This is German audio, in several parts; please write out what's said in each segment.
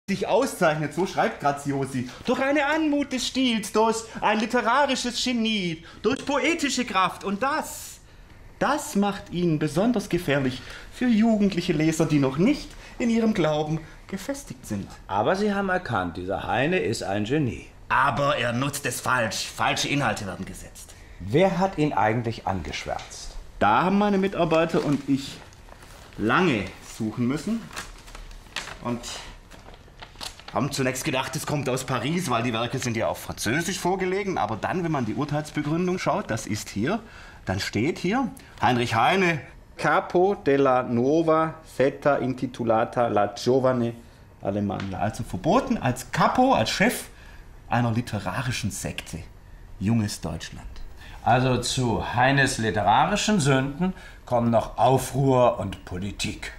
sich auszeichnet, so schreibt Graziosi, durch eine Anmut des Stils, durch ein literarisches Genie, durch poetische Kraft. Und das macht ihn besonders gefährlich für jugendliche Leser, die noch nicht in ihrem Glauben gefestigt sind. Aber Sie haben erkannt, dieser Heine ist ein Genie. Aber er nutzt es falsch. Falsche Inhalte werden gesetzt. Wer hat ihn eigentlich angeschwärzt? Da haben meine Mitarbeiter und ich lange suchen müssen und haben zunächst gedacht, es kommt aus Paris, weil die Werke sind ja auf Französisch vorgelegen. Aber dann, wenn man die Urteilsbegründung schaut, das ist hier, dann steht hier, Heinrich Heine, Capo della Nuova Setta Intitulata La Giovane Alemannia. Also verboten als Capo, als Chef einer literarischen Sekte. Junges Deutschland. Also zu Heines literarischen Sünden kommen noch Aufruhr und Politik.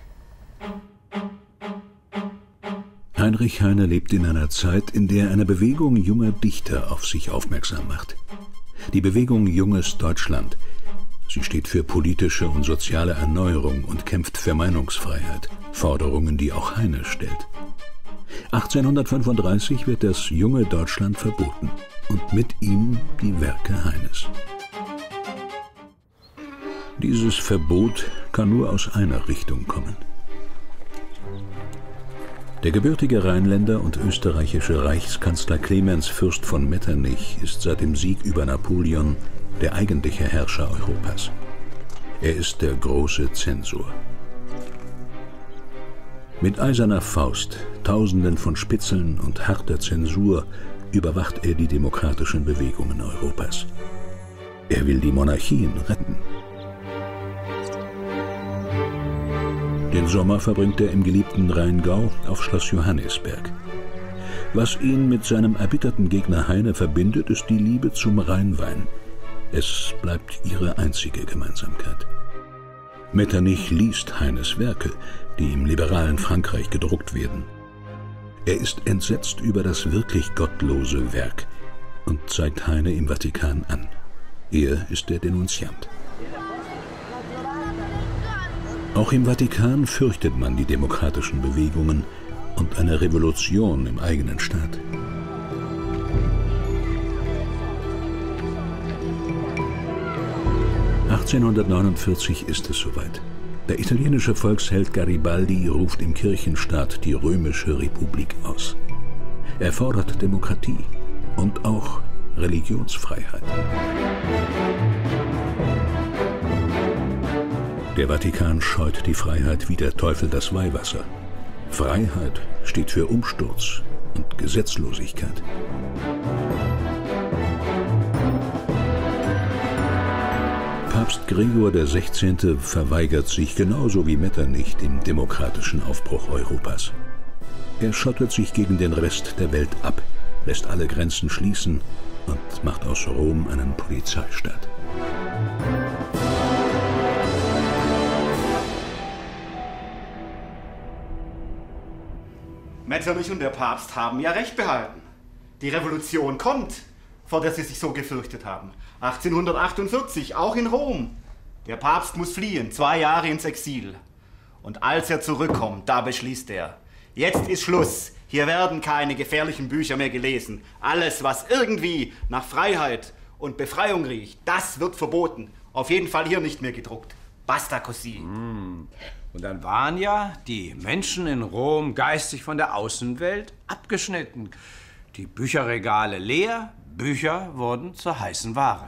Heinrich Heine lebt in einer Zeit, in der eine Bewegung junger Dichter auf sich aufmerksam macht. Die Bewegung Junges Deutschland. Sie steht für politische und soziale Erneuerung und kämpft für Meinungsfreiheit, Forderungen, die auch Heine stellt. 1835 wird das junge Deutschland verboten und mit ihm die Werke Heines. Dieses Verbot kann nur aus einer Richtung kommen. Der gebürtige Rheinländer und österreichische Reichskanzler Clemens Fürst von Metternich ist seit dem Sieg über Napoleon der eigentliche Herrscher Europas. Er ist der große Zensor. Mit eiserner Faust, Tausenden von Spitzeln und harter Zensur überwacht er die demokratischen Bewegungen Europas. Er will die Monarchien retten. Den Sommer verbringt er im geliebten Rheingau auf Schloss Johannisberg. Was ihn mit seinem erbitterten Gegner Heine verbindet, ist die Liebe zum Rheinwein. Es bleibt ihre einzige Gemeinsamkeit. Metternich liest Heines Werke, die im liberalen Frankreich gedruckt werden. Er ist entsetzt über das wirklich gottlose Werk und zeigt Heine im Vatikan an. Er ist der Denunziant. Auch im Vatikan fürchtet man die demokratischen Bewegungen und eine Revolution im eigenen Staat. (1849) ist es soweit. Der italienische Volksheld Garibaldi ruft im Kirchenstaat die Römische Republik aus. Er fordert Demokratie und auch Religionsfreiheit. Der Vatikan scheut die Freiheit wie der Teufel das Weihwasser. Freiheit steht für Umsturz und Gesetzlosigkeit. Papst Gregor XVI. Verweigert sich genauso wie Metternich dem demokratischen Aufbruch Europas. Er schottet sich gegen den Rest der Welt ab, lässt alle Grenzen schließen und macht aus Rom einen Polizeistaat. Metternich und der Papst haben ja recht behalten. Die Revolution kommt, vor der sie sich so gefürchtet haben. 1848, auch in Rom. Der Papst muss fliehen, 2 Jahre ins Exil. Und als er zurückkommt, da beschließt er, jetzt ist Schluss. Hier werden keine gefährlichen Bücher mehr gelesen. Alles, was irgendwie nach Freiheit und Befreiung riecht, das wird verboten. Auf jeden Fall hier nicht mehr gedruckt. Basta così. Und dann waren ja die Menschen in Rom geistig von der Außenwelt abgeschnitten. Die Bücherregale leer, Bücher wurden zur heißen Ware.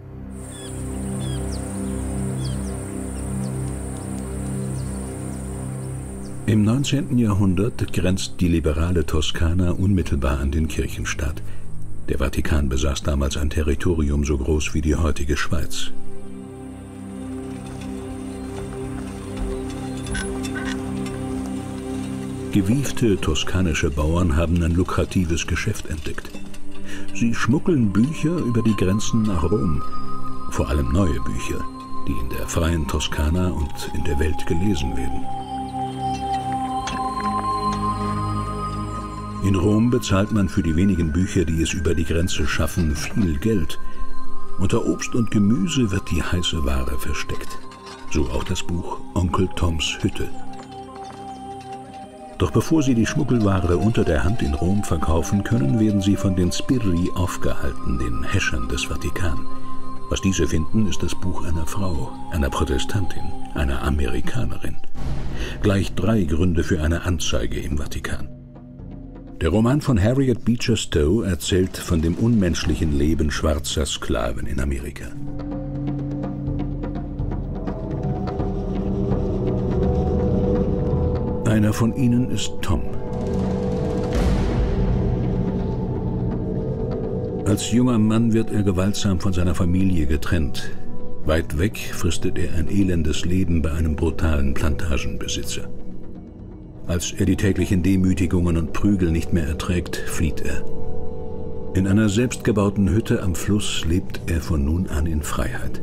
Im 19. Jahrhundert grenzt die liberale Toskana unmittelbar an den Kirchenstaat. Der Vatikan besaß damals ein Territorium so groß wie die heutige Schweiz. Gewiefte toskanische Bauern haben ein lukratives Geschäft entdeckt. Sie schmuggeln Bücher über die Grenzen nach Rom, vor allem neue Bücher, die in der freien Toskana und in der Welt gelesen werden. In Rom bezahlt man für die wenigen Bücher, die es über die Grenze schaffen, viel Geld. Unter Obst und Gemüse wird die heiße Ware versteckt. So auch das Buch Onkel Toms Hütte. Doch bevor sie die Schmuggelware unter der Hand in Rom verkaufen können, werden sie von den Sbirri aufgehalten, den Häschern des Vatikan. Was diese finden, ist das Buch einer Frau, einer Protestantin, einer Amerikanerin. Gleich 3 Gründe für eine Anzeige im Vatikan. Der Roman von Harriet Beecher Stowe erzählt von dem unmenschlichen Leben schwarzer Sklaven in Amerika. Einer von ihnen ist Tom. Als junger Mann wird er gewaltsam von seiner Familie getrennt. Weit weg fristet er ein elendes Leben bei einem brutalen Plantagenbesitzer. Als er die täglichen Demütigungen und Prügel nicht mehr erträgt, flieht er. In einer selbstgebauten Hütte am Fluss lebt er von nun an in Freiheit.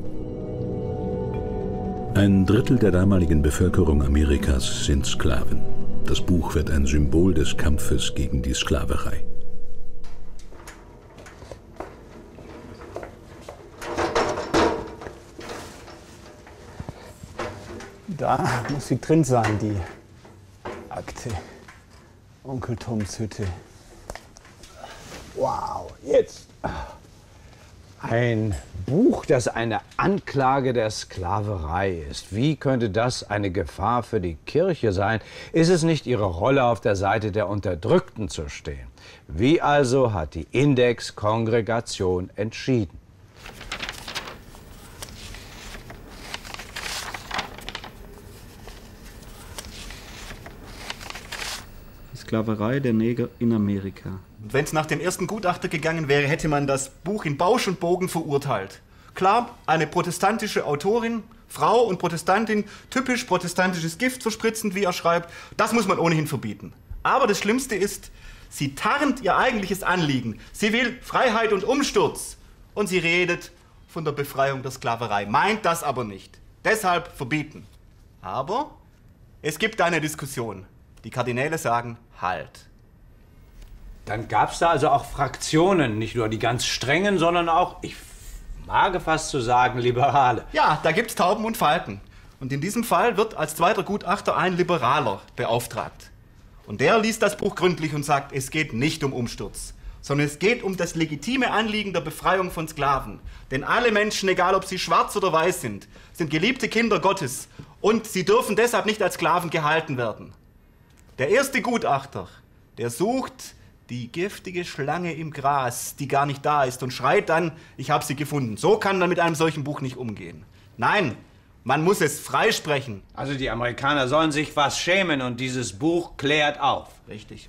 1/3 der damaligen Bevölkerung Amerikas sind Sklaven. Das Buch wird ein Symbol des Kampfes gegen die Sklaverei. Da muss sie drin sein, die Akte. Onkel Toms Hütte. Wow, jetzt. Ein Buch, das eine Anklage der Sklaverei ist. Wie könnte das eine Gefahr für die Kirche sein? Ist es nicht ihre Rolle, auf der Seite der Unterdrückten zu stehen? Wie also hat die Index-Kongregation entschieden? Sklaverei der Neger in Amerika. Und wenn es nach dem ersten Gutachter gegangen wäre, hätte man das Buch in Bausch und Bogen verurteilt. Klar, eine protestantische Autorin, Frau und Protestantin, typisch protestantisches Gift verspritzend, wie er schreibt, das muss man ohnehin verbieten. Aber das Schlimmste ist, sie tarnt ihr eigentliches Anliegen. Sie will Freiheit und Umsturz. Und sie redet von der Befreiung der Sklaverei, meint das aber nicht. Deshalb verbieten. Aber es gibt eine Diskussion. Die Kardinäle sagen, halt. Dann gab es da also auch Fraktionen, nicht nur die ganz strengen, sondern auch, ich wage fast zu sagen, Liberale. Ja, da gibt's Tauben und Falken. Und in diesem Fall wird als zweiter Gutachter ein Liberaler beauftragt. Und der liest das Buch gründlich und sagt, es geht nicht um Umsturz, sondern es geht um das legitime Anliegen der Befreiung von Sklaven. Denn alle Menschen, egal ob sie schwarz oder weiß sind geliebte Kinder Gottes und sie dürfen deshalb nicht als Sklaven gehalten werden. Der erste Gutachter, der sucht die giftige Schlange im Gras, die gar nicht da ist und schreit dann, ich habe sie gefunden. So kann man mit einem solchen Buch nicht umgehen. Nein, man muss es freisprechen. Also die Amerikaner sollen sich was schämen und dieses Buch klärt auf. Richtig.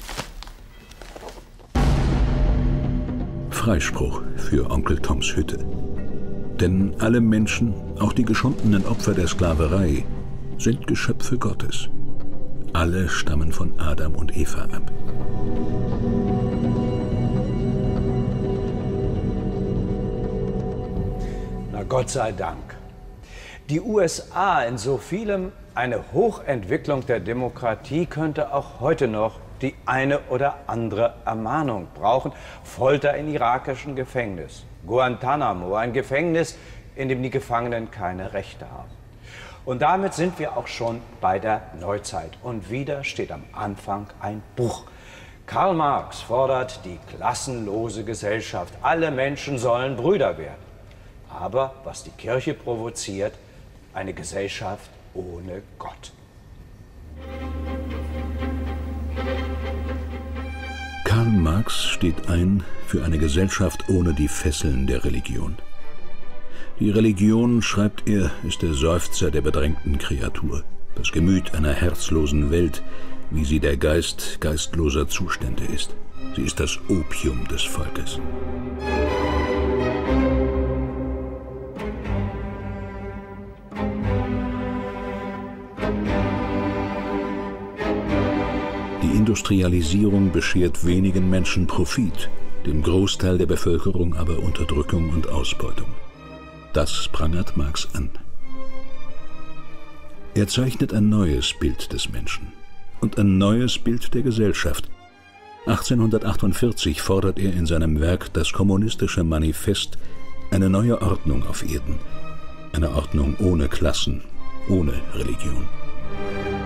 Freispruch für Onkel Toms Hütte. Denn alle Menschen, auch die geschundenen Opfer der Sklaverei, sind Geschöpfe Gottes. Alle stammen von Adam und Eva ab. Na Gott sei Dank. Die USA in so vielem eine Hochentwicklung der Demokratie könnte auch heute noch die eine oder andere Ermahnung brauchen. Folter in irakischen Gefängnissen. Guantanamo, ein Gefängnis, in dem die Gefangenen keine Rechte haben. Und damit sind wir auch schon bei der Neuzeit. Und wieder steht am Anfang ein Buch. Karl Marx fordert die klassenlose Gesellschaft. Alle Menschen sollen Brüder werden. Aber was die Kirche provoziert, eine Gesellschaft ohne Gott. Karl Marx steht ein für eine Gesellschaft ohne die Fesseln der Religion. Die Religion, schreibt er, ist der Seufzer der bedrängten Kreatur, das Gemüt einer herzlosen Welt, wie sie der Geist geistloser Zustände ist. Sie ist das Opium des Volkes. Die Industrialisierung beschert wenigen Menschen Profit, dem Großteil der Bevölkerung aber Unterdrückung und Ausbeutung. Das prangert Marx an. Er zeichnet ein neues Bild des Menschen und ein neues Bild der Gesellschaft. 1848 fordert er in seinem Werk Das kommunistische Manifest eine neue Ordnung auf Erden, eine Ordnung ohne Klassen, ohne Religion.